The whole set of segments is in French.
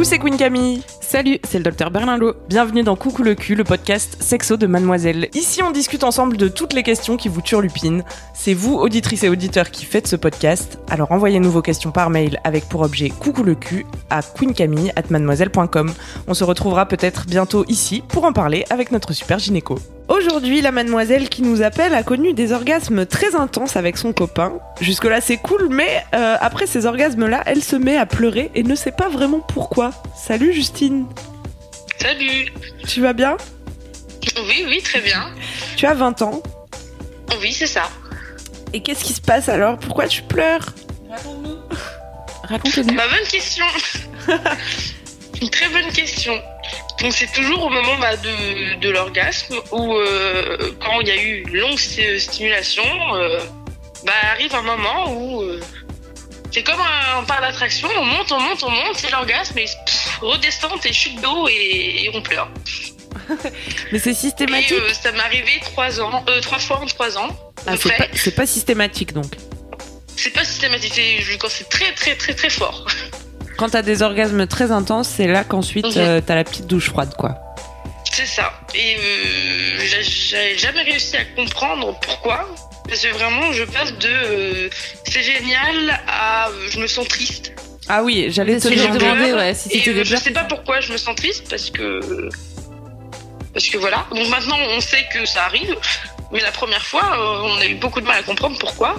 c'est Queen Camille. Salut, c'est le docteur Berlinlot. Bienvenue dans Coucou le cul, le podcast sexo de Mademoiselle. Ici, on discute ensemble de toutes les questions qui vous turlupinent. C'est vous, auditrices et auditeurs, qui faites ce podcast. Alors envoyez-nous vos questions par mail avec pour objet Coucou le cul à queencamille@mademoiselle.com. On se retrouvera peut-être bientôt ici pour en parler avec notre super gynéco. Aujourd'hui, la mademoiselle qui nous appelle a connu des orgasmes très intenses avec son copain. Jusque-là, c'est cool, mais après ces orgasmes-là, elle se met à pleurer et ne sait pas vraiment pourquoi. Salut Justine. Salut. Tu vas bien ? Oui, très bien. Tu as 20 ans. Oui, c'est ça. Et qu'est-ce qui se passe alors ? Pourquoi tu pleures ? Raconte-nous. Raconte-nous. Ma bonne question. Une très bonne question. Donc c'est toujours au moment de l'orgasme où quand il y a eu une longue stimulation, arrive un moment où c'est comme un parc d'attraction, on monte, c'est l'orgasme et redescend et chute d'eau et on pleure. Mais c'est systématique. Et ça m'est arrivé 3 fois en 3 ans. Ah, c'est pas systématique donc. C'est pas systématique, quand c'est très très très très fort. Quand t'as des orgasmes très intenses, c'est là qu'ensuite t'as la petite douche froide, quoi. C'est ça. Et j'ai jamais réussi à comprendre pourquoi. Parce que vraiment, je passe de c'est génial à je me sens triste. Ah oui, j'allais te demander si c'était des je sais pas pourquoi je me sens triste parce que voilà. Donc maintenant, on sait que ça arrive. Mais la première fois, on a eu beaucoup de mal à comprendre pourquoi.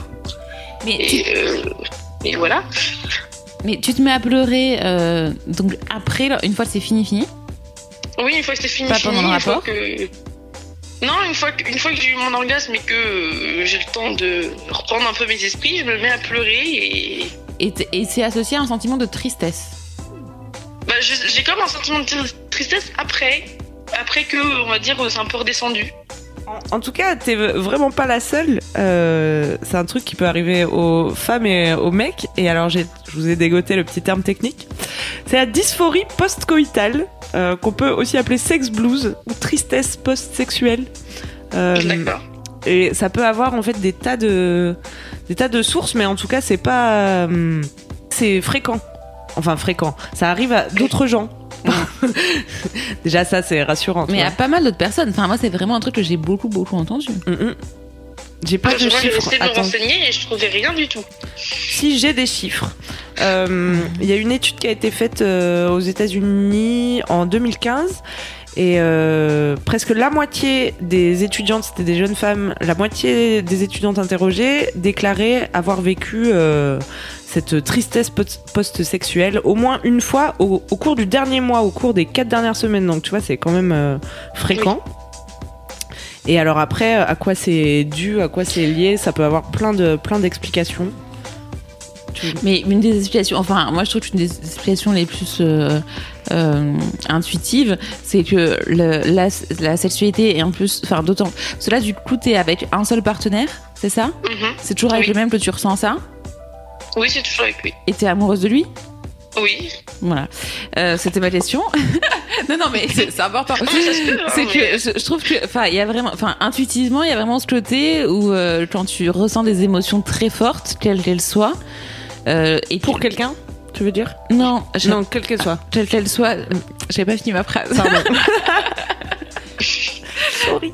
Et voilà. Mais tu te mets à pleurer donc après, une fois que c'est fini. Oui, une fois que c'est fini. Pas pendant le rapport. Non, une fois que j'ai eu mon orgasme et que j'ai le temps de reprendre un peu mes esprits, je me mets à pleurer et c'est associé à un sentiment de tristesse. J'ai comme un sentiment de tristesse après que, on va dire, c'est un peu redescendu. En tout cas, t'es vraiment pas la seule. C'est un truc qui peut arriver aux femmes et aux mecs. Et alors, je vous ai dégoté le petit terme technique. C'est la dysphorie post-coïtale, qu'on peut aussi appeler sex blues ou tristesse post-sexuelle. D'accord. Et ça peut avoir en fait des tas de sources, mais en tout cas, c'est pas, c'est fréquent. Enfin, fréquent. Ça arrive à d'autres gens. Déjà ça c'est rassurant. Mais il y a pas mal d'autres personnes. Enfin moi c'est vraiment un truc que j'ai beaucoup entendu. J'ai pas de chiffres. J'ai essayé de me renseigner et je trouvais rien du tout. Si j'ai des chiffres. Il y a une étude qui a été faite aux États-Unis en 2015 et presque la moitié des étudiantes, c'était des jeunes femmes, la moitié des étudiantes interrogées déclaraient avoir vécu cette tristesse post-sexuelle au moins une fois au cours du dernier mois, au cours des 4 dernières semaines. Donc tu vois, c'est quand même fréquent. Oui. Et alors après, à quoi c'est dû, à quoi c'est lié, ça peut avoir plein d'explications. Mais une des explications, enfin moi je trouve qu'une des explications les plus intuitives, c'est que la sexualité est en plus, enfin d'autant, cela du coup t'es avec un seul partenaire, c'est ça ? C'est toujours avec le même que tu ressens ça ? Oui, c'est toujours avec lui. Et t'es amoureuse de lui ? Oui. Voilà. C'était ma question. non, mais c'est important. C'est que je trouve que, il y a vraiment, intuitivement, il y a vraiment ce côté où quand tu ressens des émotions très fortes, quelles qu'elles soient, et pour quelqu'un, tu veux dire ? Non, quelle qu'elle soit. Quelle qu'elle soit. J'ai pas fini ma phrase. Pardon. Sorry.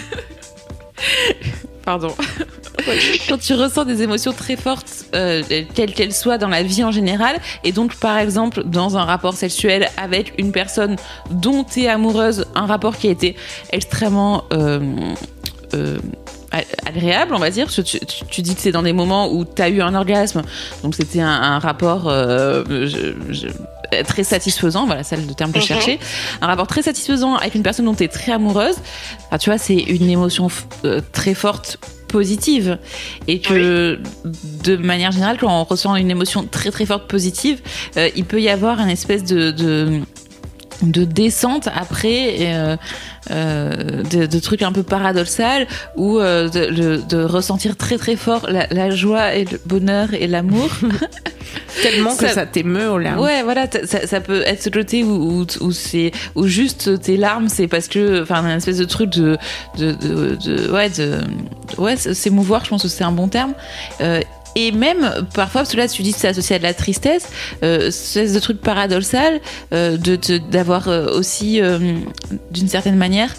Pardon. Quand tu ressens des émotions très fortes, quelles qu'elles soient dans la vie en général, et donc par exemple dans un rapport sexuel avec une personne dont tu es amoureuse, un rapport qui a été extrêmement agréable, on va dire. Tu dis que c'est dans des moments où tu as eu un orgasme, donc c'était un rapport très satisfaisant, voilà, c'est le terme que je cherchais. Un rapport très satisfaisant avec une personne dont tu es très amoureuse. Enfin, tu vois, c'est une émotion très forte, positive, et que de manière générale, quand on ressent une émotion très très forte positive, il peut y avoir une espèce de descente après, de trucs un peu paradoxal, ou de ressentir très très fort la joie et le bonheur et l'amour. Tellement que ça t'émeut aux larmes. Ouais, voilà, ça peut être ce côté où juste tes larmes, c'est parce que, enfin, une espèce de truc s'émouvoir, je pense que c'est un bon terme. Et même parfois, parce que là tu dis que c'est associé à de la tristesse, ce truc paradoxal d'avoir aussi d'une certaine manière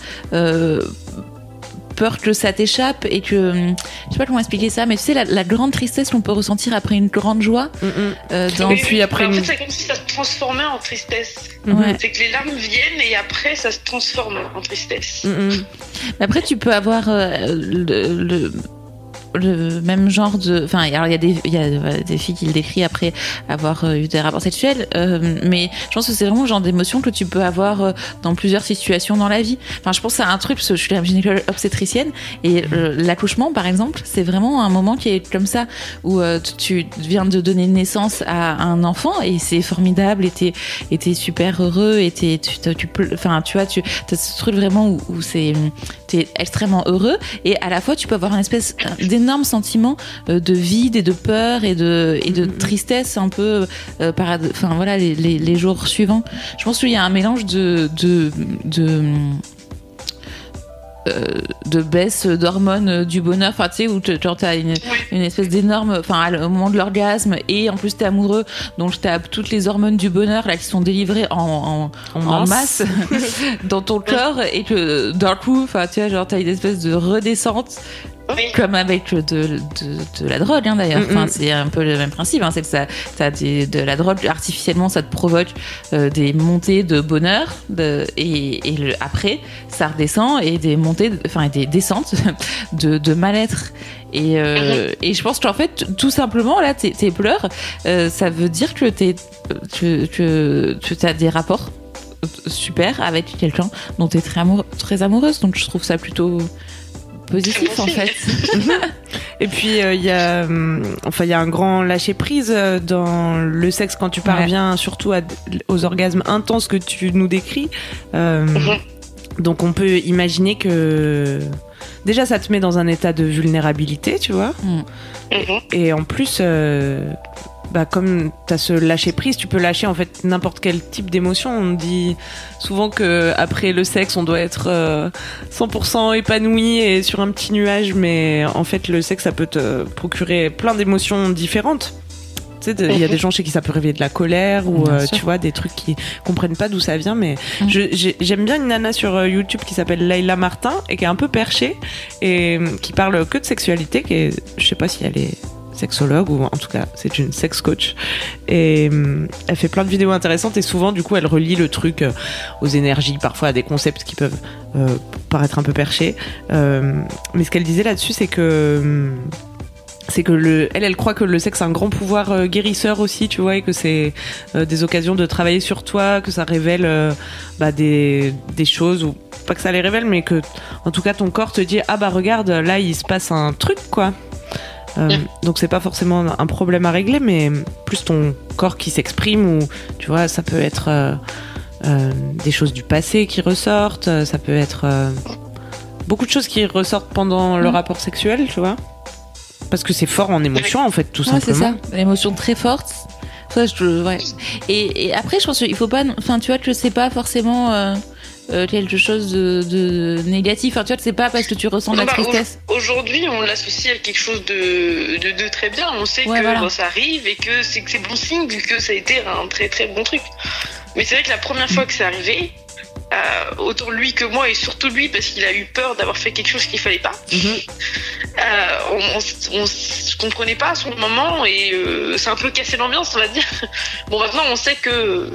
peur que ça t'échappe et que je sais pas comment expliquer ça, mais tu sais la grande tristesse qu'on peut ressentir après une grande joie. Puis après en fait c'est comme si ça se transformait en tristesse. C'est que les larmes viennent et après ça se transforme en tristesse. Mais après tu peux avoir le même genre de, enfin alors il y a des filles qui le décrivent après avoir eu des rapports sexuels, mais je pense que c'est vraiment le genre d'émotion que tu peux avoir dans plusieurs situations dans la vie. Enfin je pense à un truc parce que je suis gynécologue obstétricienne et l'accouchement par exemple c'est vraiment un moment qui est comme ça où tu viens de donner naissance à un enfant et c'est formidable et t'es super heureux et enfin tu vois tu as ce truc vraiment où t'es extrêmement heureux et à la fois tu peux avoir une espèce d'énorme sentiment de vide et de peur et de tristesse un peu enfin voilà les jours suivants. Je pense qu'il y a un mélange de baisse d'hormones du bonheur, enfin tu sais où t'as une espèce d'énorme, enfin au moment de l'orgasme et en plus t'es amoureux donc t'as toutes les hormones du bonheur là qui sont délivrées en masse dans ton corps et que d'un coup enfin tu vois genre t'as une espèce de redescente. Comme avec de la drogue hein, d'ailleurs. Enfin, c'est un peu le même principe hein. C'est que ça, t'as de la drogue artificiellement, ça te provoque des montées de bonheur et après ça redescend et des montées, enfin des descentes de mal-être. Et je pense qu'en fait tout simplement là tes pleurs, ça veut dire que t'as des rapports super avec quelqu'un dont t'es très amoureuse. Donc je trouve ça plutôt positif en fait. Et puis il y a un grand lâcher prise dans le sexe quand tu parviens surtout aux orgasmes intenses que tu nous décris. Donc on peut imaginer que déjà ça te met dans un état de vulnérabilité, tu vois. Et en plus comme t'as ce lâcher prise, tu peux lâcher en fait n'importe quel type d'émotion. On dit souvent que après le sexe, on doit être 100% épanoui et sur un petit nuage, mais en fait le sexe ça peut te procurer plein d'émotions différentes. Tu sais, il y a des gens chez qui ça peut réveiller de la colère ou tu vois des trucs qui comprennent pas d'où ça vient. Mais j'aime bien une nana sur YouTube qui s'appelle Layla Martin et qui est un peu perchée et qui parle que de sexualité. Je sais pas si elle est sexologue ou en tout cas c'est une sex coach et elle fait plein de vidéos intéressantes et souvent du coup elle relie le truc aux énergies, parfois à des concepts qui peuvent paraître un peu perchés, mais ce qu'elle disait là-dessus c'est que elle croit que le sexe a un grand pouvoir guérisseur aussi, tu vois, et que c'est des occasions de travailler sur toi, que ça révèle des choses, ou pas que ça les révèle mais que en tout cas ton corps te dit ah bah regarde là il se passe un truc quoi. Donc c'est pas forcément un problème à régler, mais plus ton corps qui s'exprime, ou tu vois ça peut être des choses du passé qui ressortent, ça peut être beaucoup de choses qui ressortent pendant le rapport sexuel, tu vois, parce que c'est fort en émotion en fait tout simplement. C'est ça, l'émotion très forte. Ça, et après je pense qu'il faut pas, enfin tu vois que c'est pas forcément quelque chose de négatif. Enfin, tu vois, c'est pas parce que tu ressens de la tristesse. Aujourd'hui, on l'associe à quelque chose de très bien. On sait que ça arrive et que c'est bon signe vu que ça a été un très très bon truc. Mais c'est vrai que la première fois que c'est arrivé, autant lui que moi et surtout lui parce qu'il a eu peur d'avoir fait quelque chose qu'il fallait pas. On comprenait pas à son moment et c'est un peu cassé l'ambiance, on va dire. Bon, maintenant on sait que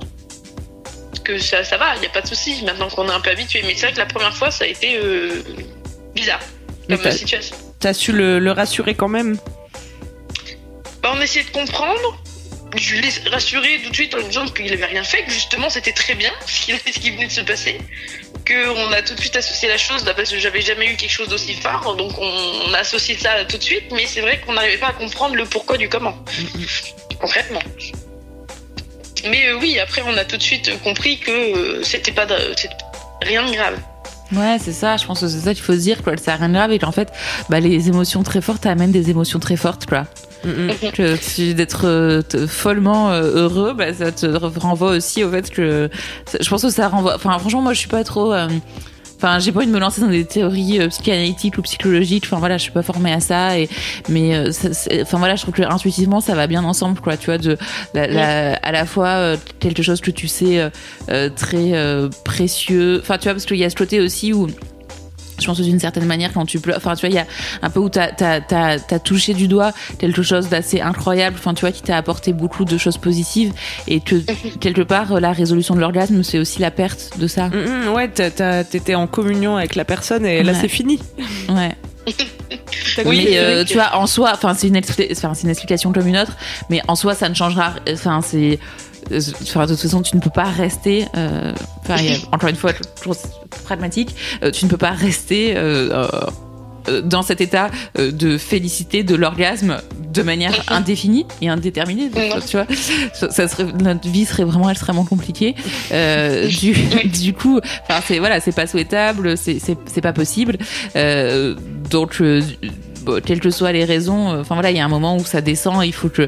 ça va, il n'y a pas de souci maintenant qu'on est un peu habitué. Mais c'est vrai que la première fois, ça a été bizarre comme situation. T'as su le rassurer quand même? On essayait de comprendre. Je l'ai rassuré tout de suite en lui disant qu'il n'avait rien fait, que justement c'était très bien ce qui venait de se passer. Qu'on a tout de suite associé la chose, parce que j'avais jamais eu quelque chose d'aussi fort, donc on a associé ça tout de suite. Mais c'est vrai qu'on n'arrivait pas à comprendre le pourquoi du comment, concrètement. Mais oui, après on a tout de suite compris que c'était rien de grave. Ouais, c'est ça, je pense que c'est ça qu'il faut se dire, quoi. C'est rien de grave et qu'en fait, les émotions très fortes amènent des émotions très fortes, quoi. Que d'être follement heureux, ça te renvoie aussi au fait que je pense que ça renvoie. Enfin, franchement, moi je suis pas trop Enfin, j'ai pas envie de me lancer dans des théories psychanalytiques ou psychologiques. Enfin voilà, je suis pas formée à ça. Enfin voilà, je trouve que intuitivement, ça va bien ensemble, quoi. Tu vois, à la fois quelque chose que tu sais très précieux. Enfin, tu vois, parce qu'il y a ce côté aussi où je pense que d'une certaine manière, quand tu pleures, enfin, tu vois, il y a un peu où t'as touché du doigt quelque chose d'assez incroyable, enfin, tu vois, qui t'a apporté beaucoup de choses positives et que, quelque part, la résolution de l'orgasme, c'est aussi la perte de ça. Ouais, t'étais en communion avec la personne et là, c'est fini. Ouais. Oui, mais tu vois, en soi, enfin, c'est une explication comme une autre, mais en soi, ça ne changera. Enfin, de toute façon, tu ne peux pas rester. Encore une fois, toujours pragmatique. Tu ne peux pas rester dans cet état de félicité de l'orgasme de manière indéfinie et indéterminée. Tu vois, notre vie serait vraiment extrêmement compliquée. Du coup, enfin, c'est pas souhaitable, c'est pas possible. Donc quelles que soient les raisons, enfin voilà, il y a un moment où ça descend, il faut que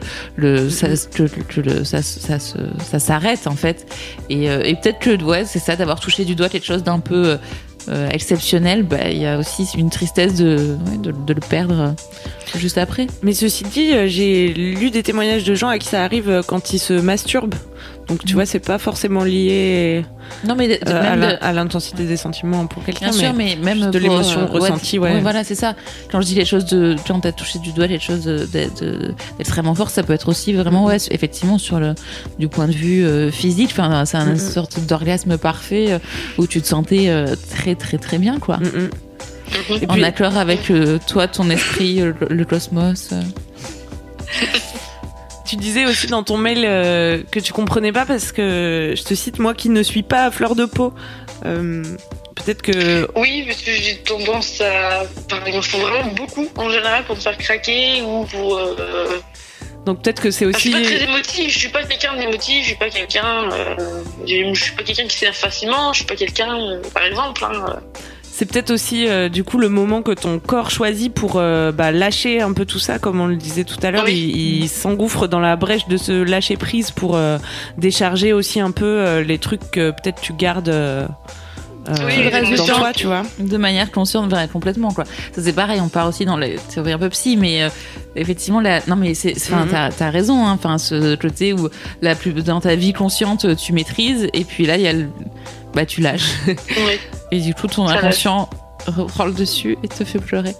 ça s'arrête en fait. Et peut-être que c'est ça, d'avoir touché du doigt quelque chose d'un peu exceptionnel, il y a aussi une tristesse de le perdre juste après. Mais ceci dit, j'ai lu des témoignages de gens à qui ça arrive quand ils se masturbent. Donc tu vois, c'est pas forcément lié à l'intensité des sentiments pour quelqu'un, bien sûr, mais même de l'émotion ressentie. Ouais. Voilà, c'est ça. Quand je dis les choses quand t'as touché du doigt les choses d'extrêmement fort, ça peut être aussi vraiment, effectivement, du point de vue physique. Enfin, c'est une sorte d'orgasme parfait où tu te sentais très très très bien, quoi. Et en accord avec toi, ton esprit, le cosmos. Tu disais aussi dans ton mail que tu comprenais pas parce que, je te cite, moi qui ne suis pas à fleur de peau. Peut-être que... Oui, parce que j'ai tendance à... Enfin, il me faut vraiment beaucoup en général pour me faire craquer ou pour... Donc peut-être que c'est aussi... je suis pas très émotive, je suis pas quelqu'un d'émotif, je suis pas quelqu'un qui s'énerve facilement, je suis pas quelqu'un, par exemple... C'est peut-être aussi du coup le moment que ton corps choisit pour lâcher un peu tout ça, comme on le disait tout à l'heure. Oui. Il s'engouffre dans la brèche de se lâcher prise pour décharger aussi un peu les trucs que peut-être tu gardes dans toi, tu vois. De manière consciente, complètement, quoi. Ça, c'est pareil, on part aussi dans les théories un peu psy, mais effectivement, non, mais t'as raison, hein. Enfin, ce côté où dans ta vie consciente, tu maîtrises, et puis là, il y a tu lâches. Oui. Et du coup, ton inconscient reprend le dessus et te fait pleurer.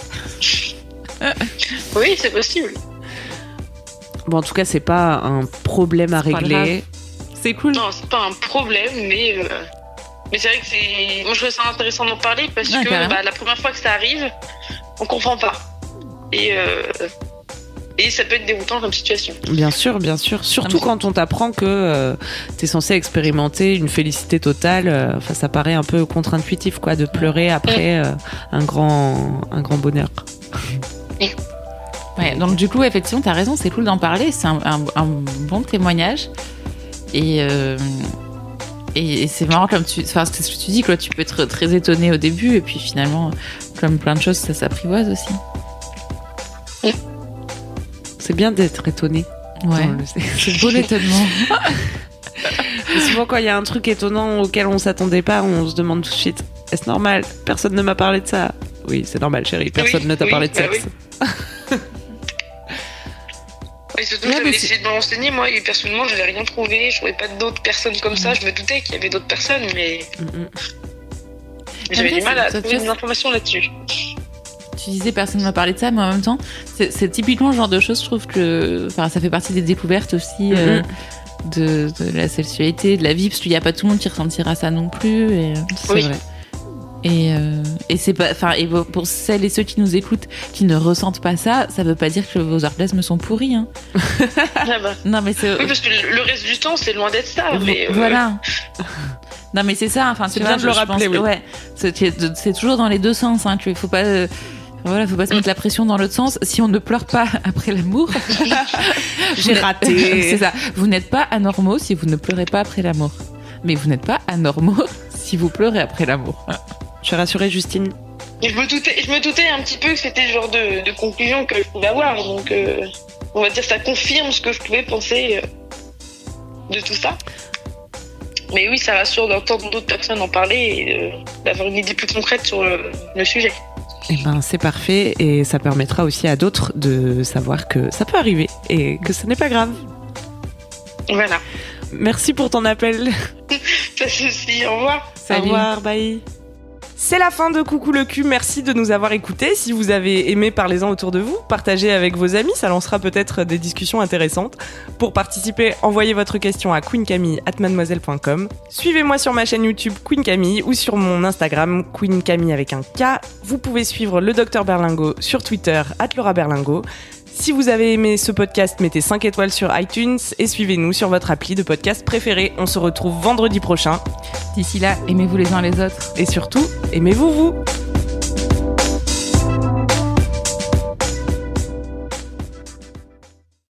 Oui, c'est possible. Bon, en tout cas, c'est pas un problème à régler. C'est cool. Non, c'est pas un problème, mais c'est vrai que moi, je trouve ça intéressant d'en parler parce que la première fois que ça arrive, on comprend pas. Et ça peut être déroutant comme situation. Bien sûr, bien sûr. Surtout quand on t'apprend que t'es censé expérimenter une félicité totale. Ça paraît un peu contre-intuitif, quoi, de pleurer après un grand bonheur. Ouais, donc du coup, effectivement, t'as raison, c'est cool d'en parler. C'est un bon témoignage. Et c'est marrant comme c'est ce que tu dis, quoi. Tu peux être très étonné au début, et puis finalement, comme plein de choses, ça s'apprivoise aussi. C'est bien d'être étonné. Ouais. C'est beau l'étonnement. Souvent, quand il y a un truc étonnant auquel on s'attendait pas, on se demande tout de suite: est-ce normal? Personne ne m'a parlé de ça. Oui, c'est normal, chérie. Personne ne t'a parlé de sexe. Oui, surtout que j'avais essayé de me renseigner, moi, et personnellement, je n'avais rien trouvé. Je trouvais pas d'autres personnes comme ça. Je me doutais qu'il y avait d'autres personnes, mais j'avais du mal à trouver des informations là-dessus. Tu disais personne ne m'a parlé de ça, mais en même temps, c'est typiquement le genre de choses, je trouve que ça fait partie des découvertes aussi de la sexualité, de la vie, parce qu'il n'y a pas tout le monde qui ressentira ça non plus. Et, c'est vrai. Et c'est pas, et pour celles et ceux qui nous écoutent, qui ne ressentent pas ça, ça veut pas dire que vos orgasmes sont pourris, hein. Non, mais oui, parce que le reste du temps, c'est loin d'être ça. Mais voilà. Non, mais c'est ça. Enfin, c'est bien de le rappeler. C'est toujours dans les deux sens, hein. Qu'il faut pas. Faut pas se mettre la pression dans l'autre sens. Si on ne pleure pas après l'amour, j'ai raté. C'est ça. Vous n'êtes pas anormaux si vous ne pleurez pas après l'amour. Mais vous n'êtes pas anormaux si vous pleurez après l'amour. Je suis rassurée, Justine. Et je me doutais un petit peu que c'était le genre de conclusion que je pouvais avoir. Donc, on va dire, ça confirme ce que je pouvais penser de tout ça. Mais oui, ça rassure d'entendre d'autres personnes en parler et d'avoir une idée plus concrète sur le sujet. Eh ben, c'est parfait et ça permettra aussi à d'autres de savoir que ça peut arriver et que ce n'est pas grave. Voilà. Merci pour ton appel. Pas de souci, au revoir. Salut. Au revoir, bye. C'est la fin de Coucou le cul, merci de nous avoir écoutés. Si vous avez aimé, parlez-en autour de vous, partagez avec vos amis, ça lancera peut-être des discussions intéressantes. Pour participer, envoyez votre question à queencamille@mademoiselle.com. Suivez-moi sur ma chaîne YouTube Queen Camille ou sur mon Instagram Queen Camille avec un K. Vous pouvez suivre le Dr Berlingot sur Twitter @LauraBerlingot. Si vous avez aimé ce podcast, mettez 5 étoiles sur iTunes et suivez-nous sur votre appli de podcast préféré. On se retrouve vendredi prochain. D'ici là, aimez-vous les uns les autres. Et surtout, aimez-vous vous.